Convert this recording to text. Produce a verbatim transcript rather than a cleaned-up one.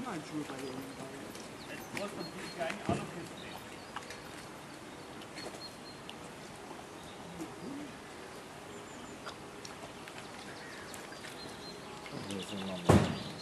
Turnhandschuhe bei dir unten dabei. Jetzt muss man sich ja eigentlich auch noch hinstellen. Hier sind wir mal.